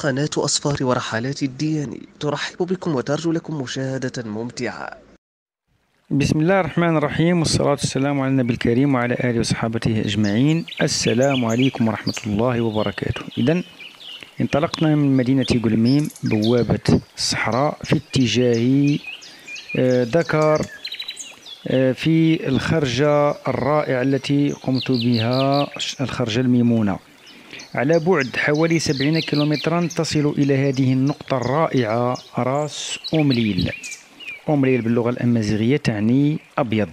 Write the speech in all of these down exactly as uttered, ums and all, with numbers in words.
قناة أصفار ورحلات الدياني ترحب بكم وترجو لكم مشاهدة ممتعة. بسم الله الرحمن الرحيم، والصلاة والسلام على النبي الكريم وعلى آله وصحابته أجمعين. السلام عليكم ورحمة الله وبركاته. إذن انطلقنا من مدينة قلميم بوابة الصحراء في اتجاه آه، دكار، آه، في الخرجة الرائعة التي قمت بها، الخرجة الميمونة. على بعد حوالي سبعين كيلومترا تصل إلى هذه النقطة الرائعة، راس أومليل. أومليل باللغة الأمازيغية تعني أبيض.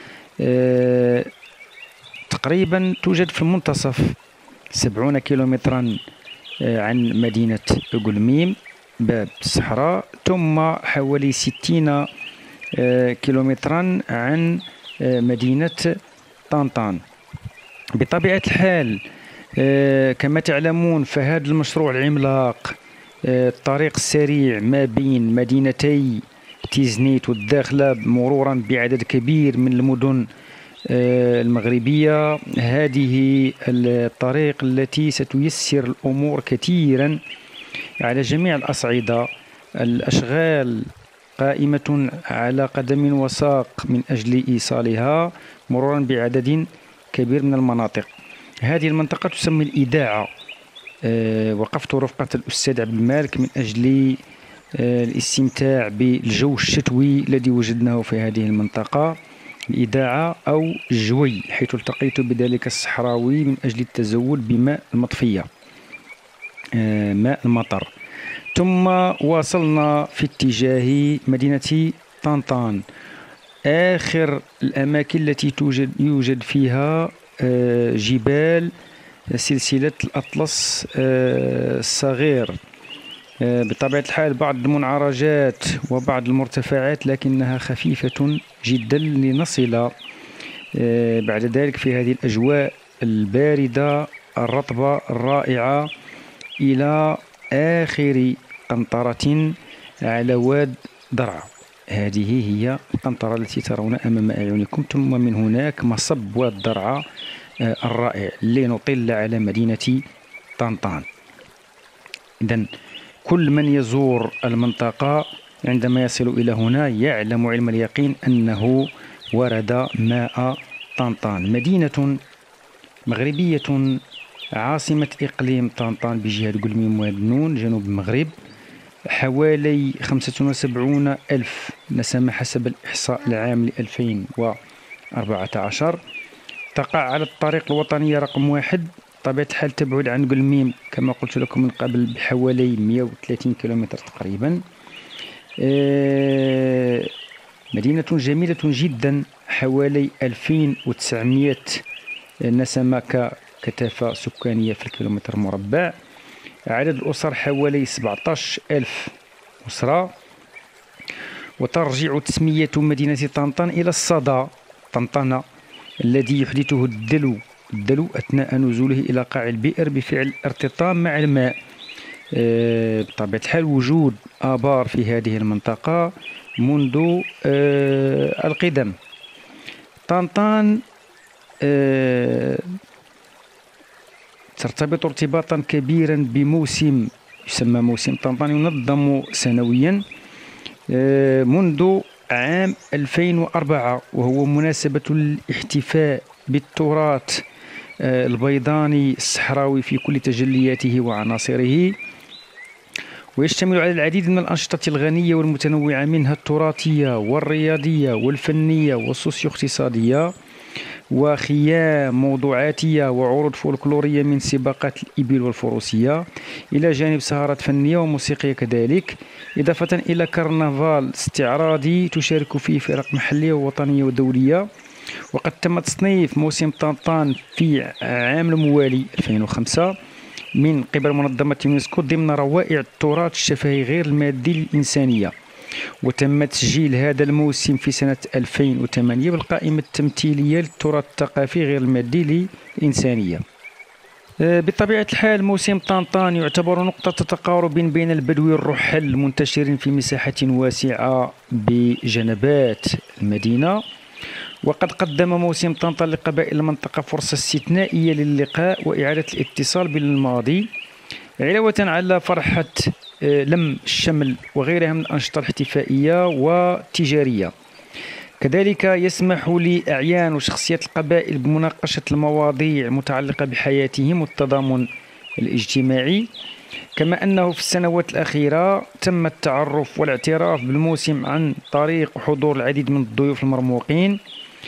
أه تقريبا توجد في المنتصف، سبعون كيلومترا أه عن مدينة قلميم باب الصحراء، ثم حوالي ستين أه كيلومترا عن أه مدينة طنطان. بطبيعة الحال أه كما تعلمون فهذا المشروع العملاق، أه الطريق السريع ما بين مدينتي تيزنيت والداخلة مرورا بعدد كبير من المدن المغربية، هذه الطريق التي ستيسر الأمور كثيرا على جميع الأصعدة. الأشغال قائمة على قدم وساق من أجل إيصالها مرورا بعدد كبير من المناطق. هذه المنطقة تسمى الإيداعة. وقفت رفقة الأستاذ عبد المالك من أجل الاستمتاع بالجو الشتوي الذي وجدناه في هذه المنطقة، الإيداعة أو الجوي، حيث التقيت بذلك الصحراوي من أجل التزود بماء المطفية، ماء المطر. ثم واصلنا في اتجاه مدينة طنطان، آخر الأماكن التي توجد يوجد فيها جبال سلسلة الأطلس الصغير. بطبيعة الحال بعض المنعرجات وبعض المرتفعات، لكنها خفيفة جدا لنصل بعد ذلك في هذه الأجواء الباردة الرطبة الرائعة إلى آخر قنطرة على واد درعا. هذه هي القنطرة التي ترون أمام أعينكم، ثم من هناك مصب واد درعا الرائع لنطل على مدينة طنطان. إذن كل من يزور المنطقة عندما يصل إلى هنا يعلم علم اليقين أنه ورد ماء طنطان. مدينة مغربية، عاصمة إقليم طنطان بجهة قلميم وادنون جنوب المغرب، حوالي خمسة وسبعين ألف نسمة حسب الإحصاء العام لألفين وأربعة عشر. تقع على الطريق الوطنية رقم واحد. بطبيعة الحال تبعد عن قلميم كما قلت لكم من قبل بحوالي مئة وثلاثين كيلومتر تقريبا. مدينة جميلة جدا، حوالي ألفين وتسعمئة نسمة ككثافة سكانية في الكيلومتر المربع. عدد الأسر حوالي سبعة عشر ألف أسرة. وترجع تسمية مدينة طنطان إلى الصدى طنطنة الذي يحدثه الدلو الدلو أثناء نزوله إلى قاع البئر بفعل ارتطام مع الماء. أه بطبيعة الحال وجود آبار في هذه المنطقة منذ أه القدم. طنطان أه ترتبط ارتباطا كبيرا بموسم يسمى موسم طنطان، ينظم سنويا أه منذ عام ألفين وأربعة، وهو مناسبة الاحتفاء بالتراث البيضاني الصحراوي في كل تجلياته وعناصره، ويشتمل على العديد من الأنشطة الغنية والمتنوعة، منها التراثية والرياضية والفنية والسوسيو اقتصادية وخيام موضوعاتية وعروض فولكلورية من سباقات الإبل والفروسية، إلى جانب سهرات فنية وموسيقية كذلك، إضافة إلى كرنفال استعراضي تشارك فيه فرق محلية ووطنية ودولية. وقد تم تصنيف موسم طنطان في عام الموالي ألفين وخمسة من قبل منظمة يونسكو ضمن روائع التراث الشفهي غير المادي للإنسانية، وتم تسجيل هذا الموسم في سنة ألفين وثمانية بالقائمة التمثيلية للتراث الثقافي غير المادي للإنسانية. بطبيعة الحال موسم طنطان يعتبر نقطة تقارب بين البدو الرحل المنتشرين في مساحة واسعة بجنبات المدينة. وقد قدم موسم طنطان لقبائل المنطقة فرصة استثنائية للقاء وإعادة الاتصال بالماضي علاوة على فرحة لم الشمل وغيرها من الأنشطة الاحتفائية والتجارية. كذلك يسمح لأعيان وشخصيات القبائل بمناقشة المواضيع المتعلقة بحياتهم والتضامن الاجتماعي. كما أنه في السنوات الأخيرة تم التعرف والاعتراف بالموسم عن طريق حضور العديد من الضيوف المرموقين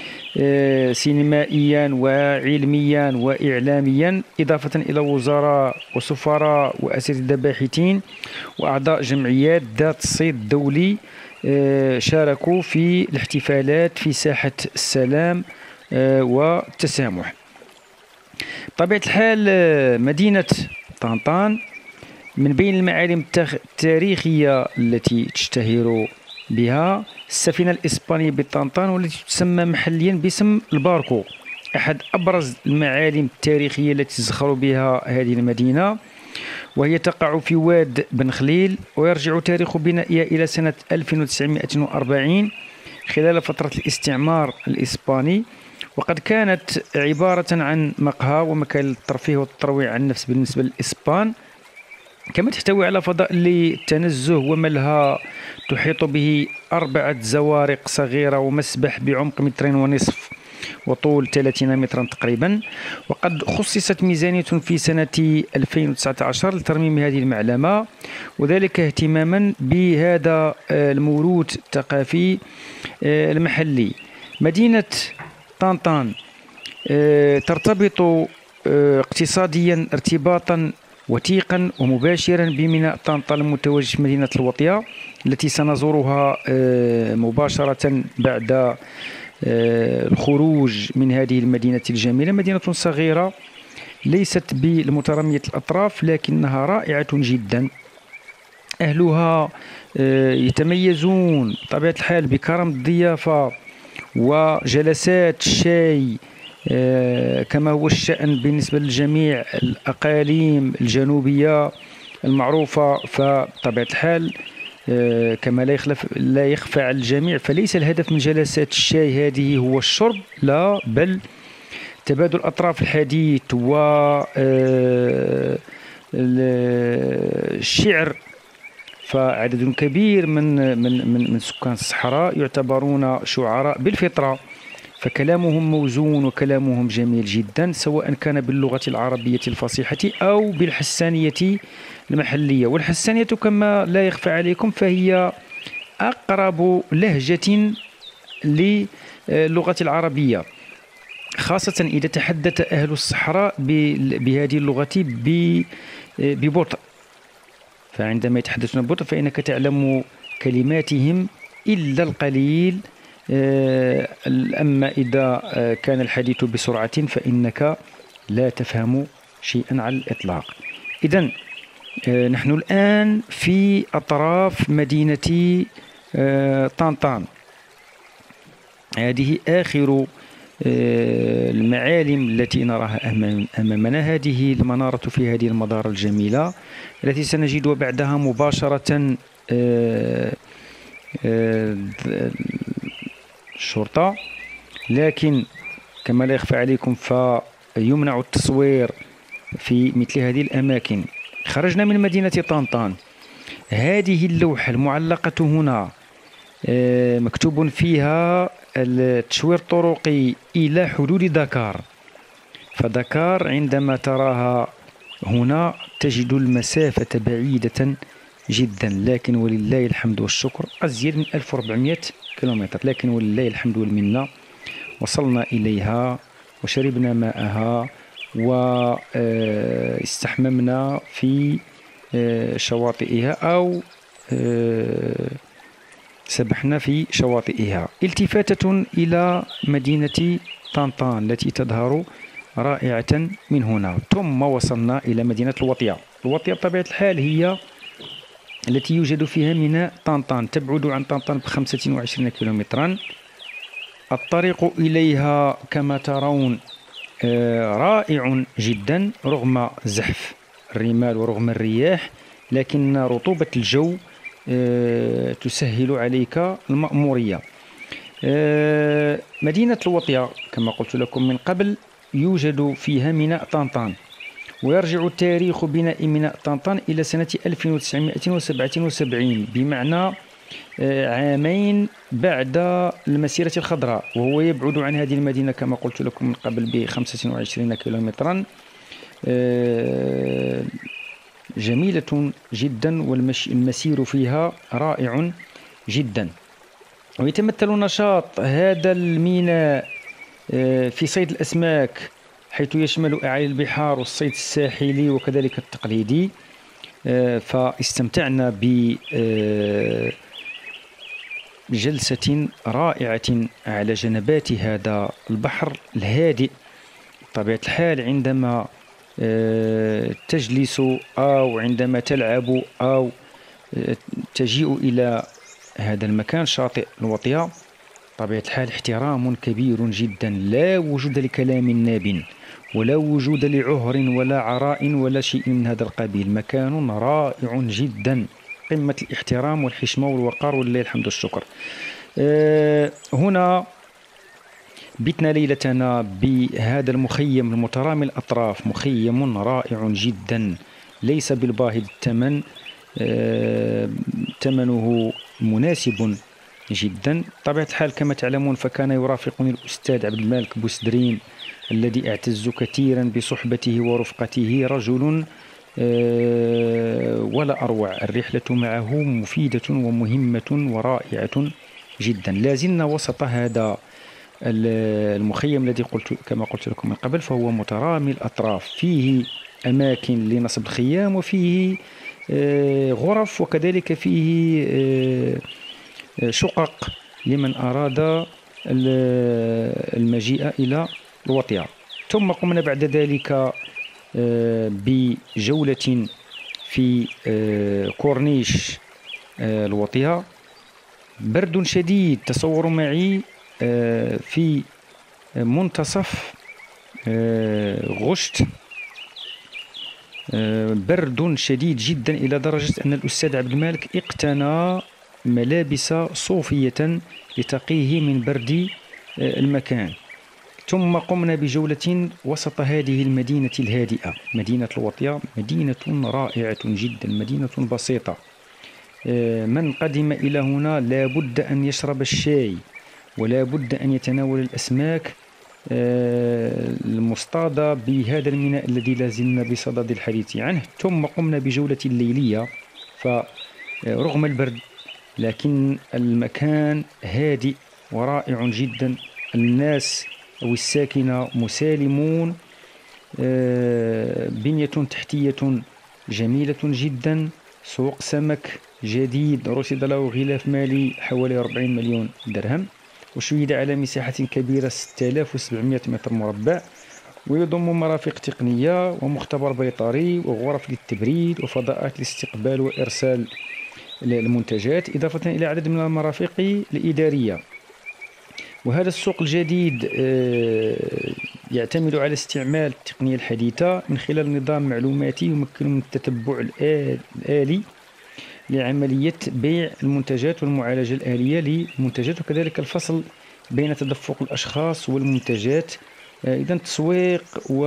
سينمائيا وعلميا وإعلاميا، إضافة إلى وزراء وسفراء وأساتذة باحثين وأعضاء جمعيات ذات صيت دولي شاركوا في الاحتفالات في ساحة السلام والتسامح. بطبيعة الحال مدينة طنطان من بين المعالم التاريخية التي تشتهر بها السفينة الإسبانية بطنطان، والتي تسمى محليا باسم الباركو، أحد أبرز المعالم التاريخية التي تزخر بها هذه المدينة، وهي تقع في واد بن خليل، ويرجع تاريخ بنائها إلى سنة ألف وتسعمائة وأربعين خلال فترة الاستعمار الإسباني، وقد كانت عبارة عن مقهى ومكان للترفيه والترويع عن النفس بالنسبة للإسبان. كما تحتوي على فضاء للتنزه وملهى تحيط به أربعة زوارق صغيرة ومسبح بعمق مترين ونصف وطول ثلاثين مترا تقريبا. وقد خصصت ميزانية في سنة ألفين وتسعة عشر لترميم هذه المعلمة، وذلك اهتماما بهذا الموروث الثقافي المحلي. مدينة طنطان ترتبط اقتصاديا ارتباطا وثيقا ومباشرا بميناء طنطا المتواجد في مدينة الوطية، التي سنزورها مباشرة بعد الخروج من هذه المدينة الجميلة. مدينة صغيرة ليست بالمترامية الأطراف، لكنها رائعة جدا. أهلها يتميزون بطبيعة الحال بكرم الضيافة وجلسات الشاي كما هو الشأن بالنسبة لجميع الأقاليم الجنوبية المعروفة. فبطبيعة الحال كما لا يخلف لا يخفى على الجميع، فليس الهدف من جلسات الشاي هذه هو الشرب، لا، بل تبادل أطراف الحديث والشعر. فعدد كبير من من من, من سكان الصحراء يعتبرون شعراء بالفطرة، فكلامهم موزون وكلامهم جميل جدا، سواء كان باللغة العربية الفصيحة أو بالحسانية المحلية. والحسانية كما لا يخفى عليكم فهي أقرب لهجة للغة العربية، خاصة إذا تحدث أهل الصحراء بهذه اللغة ببطء. فعندما يتحدثون ببطء فإنك تعلم كلماتهم إلا القليل، أما إذا كان الحديث بسرعة فإنك لا تفهم شيئا على الإطلاق. إذن نحن الآن في أطراف مدينة طنطان. هذه آخر المعالم التي نراها أمامنا. هذه المنارة في هذه المنارة الجميلة التي سنجد بعدها مباشرة الشرطة، لكن كما لا يخفى عليكم فيمنع التصوير في مثل هذه الأماكن. خرجنا من مدينة طنطان. هذه اللوحة المعلقة هنا مكتوب فيها التشوير الطرقي إلى حدود دكار. فدكار عندما تراها هنا تجد المسافة بعيدة جدا، لكن ولله الحمد والشكر أزيد من ألف وأربعمائة كيلومتر، لكن ولله الحمد والمنة وصلنا إليها وشربنا ماءها واستحممنا في شواطئها أو سبحنا في شواطئها. التفاتة إلى مدينة طنطان التي تظهر رائعة من هنا. ثم وصلنا إلى مدينة الوطية. الوطية بطبيعة الحال هي التي يوجد فيها ميناء طنطان، تبعد عن طنطان بخمسة وعشرين كيلومترا. الطريق إليها كما ترون رائع جدا رغم زحف الرمال ورغم الرياح، لكن رطوبة الجو تسهل عليك المأمورية. مدينة الوطية كما قلت لكم من قبل يوجد فيها ميناء طنطان، ويرجع تاريخ بناء ميناء طنطان إلى سنة ألف وتسعمائة وسبعة وسبعين، بمعنى عامين بعد المسيرة الخضراء، وهو يبعد عن هذه المدينة كما قلت لكم من قبل ب خمسة وعشرين كيلومترا. جميلة جدا والمسير فيها رائع جدا. ويتمثل نشاط هذا الميناء في صيد الأسماك، حيث يشمل أعالي البحار والصيد الساحلي وكذلك التقليدي. فاستمتعنا بجلسة رائعة على جنبات هذا البحر الهادئ. بطبيعة الحال عندما تجلس أو عندما تلعب أو تجيء إلى هذا المكان شاطئ الوطية، بطبيعة الحال احترام كبير جدا، لا وجود لكلام ناب ولا وجود لعهر ولا عراء ولا شيء من هذا القبيل. مكان رائع جدا، قمة الاحترام والحشمة والوقار، ولله الحمد والشكر. أه هنا بتنا ليلتنا بهذا المخيم المترامي الأطراف، مخيم رائع جدا ليس بالباهظ الثمن، أه ثمنه مناسب جدا. طبيعة الحال كما تعلمون فكان يرافقني الأستاذ عبد المالك بوسدرين الذي أعتز كثيرا بصحبته ورفقته، رجل أه ولا أروع. الرحلة معه مفيدة ومهمة ورائعة جدا. لازلنا وسط هذا المخيم الذي قلت كما قلت لكم من قبل، فهو مترامي الأطراف، فيه أماكن لنصب الخيام وفيه أه غرف، وكذلك فيه أه شقق لمن أراد المجيء إلى الوطية. ثم قمنا بعد ذلك بجولة في كورنيش الوطية. برد شديد، تصوروا معي في منتصف غشت، برد شديد جدا إلى درجة أن الأستاذ عبد المالك اقتنى ملابس صوفية لتقيه من برد المكان. ثم قمنا بجولة وسط هذه المدينة الهادئة، مدينة الوطية، مدينة رائعة جدا، مدينة بسيطة. من قدم إلى هنا لا بد أن يشرب الشاي ولا بد أن يتناول الأسماك المصطادة بهذا الميناء الذي لازلنا بصدد الحديث عنه. ثم قمنا بجولة ليلية، فرغم البرد لكن المكان هادئ ورائع جدا. الناس أو الساكنة مسالمون، بنية تحتية جميلة جدا، سوق سمك جديد رصد له غلاف مالي حوالي أربعين مليون درهم، وشيد على مساحة كبيرة ستة آلاف وسبعمائة متر مربع، ويضم مرافق تقنية ومختبر بيطري وغرف للتبريد وفضاءات لاستقبال وإرسال المنتجات، إضافة إلى عدد من المرافق الإدارية. وهذا السوق الجديد يعتمد على استعمال التقنية الحديثة من خلال نظام معلوماتي يمكن من التتبع الآلي لعملية بيع المنتجات والمعالجة الآلية للمنتجات، وكذلك الفصل بين تدفق الأشخاص والمنتجات. إذا تسويق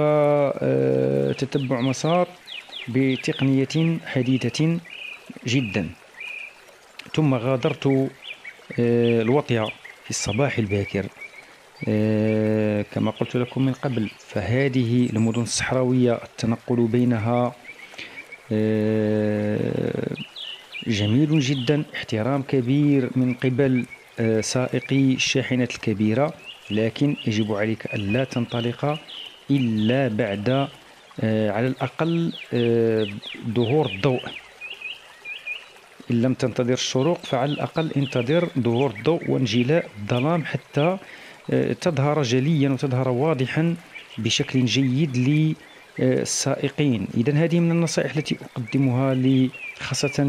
وتتبع مسار بتقنية حديثة جدا. ثم غادرت الوطية في الصباح الباكر كما قلت لكم من قبل، فهذه المدن الصحراوية التنقل بينها جميل جدا، احترام كبير من قبل سائقي الشاحنات الكبيرة، لكن يجب عليك ألا تنطلق إلا بعد على الأقل ظهور الضوء. إن لم تنتظر الشروق فعلى الأقل انتظر ظهور الضوء وانجلاء الظلام حتى تظهر جليا وتظهر واضحا بشكل جيد للسائقين. إذن هذه من النصائح التي أقدمها خاصة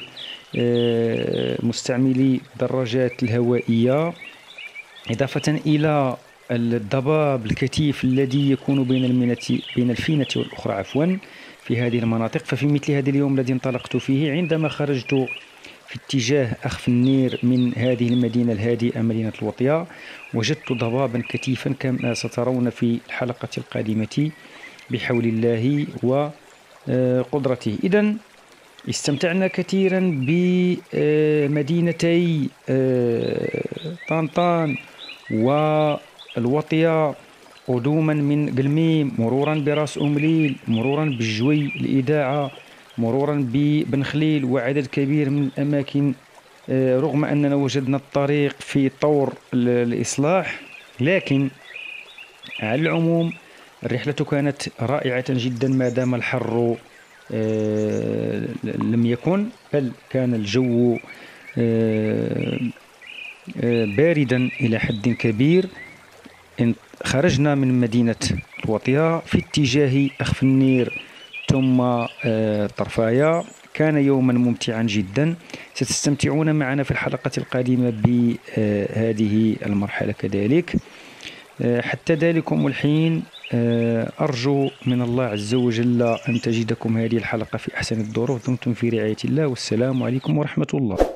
لمستعملي الدراجات الهوائية، إضافة إلى الضباب الكثيف الذي يكون بين المينة بين الفينة والأخرى عفوا في هذه المناطق. ففي مثل هذا اليوم الذي انطلقت فيه، عندما خرجت في اتجاه أخف النير من هذه المدينة الهادئة مدينة الوطية، وجدت ضبابا كثيفا كما سترون في الحلقة القادمة بحول الله وقدرته. إذن استمتعنا كثيرا بمدينتي طنطان والوطية، قدوما من قلميم، مرورا براس أمليل، مرورا بالجوي الإذاعة، مرورا ببن خليل، وعدد كبير من الأماكن. رغم أننا وجدنا الطريق في طور الإصلاح، لكن على العموم الرحلة كانت رائعة جدا ما دام الحر لم يكن، بل كان الجو باردا إلى حد كبير. خرجنا من مدينة الوطية في اتجاه أخف النير ثم طرفايا. كان يوما ممتعا جدا، ستستمتعون معنا في الحلقة القادمة بهذه المرحلة كذلك. حتى ذلكم الحين أرجو من الله عز وجل أن تجدكم هذه الحلقة في أحسن الظروف. دمتم في رعاية الله، والسلام عليكم ورحمة الله.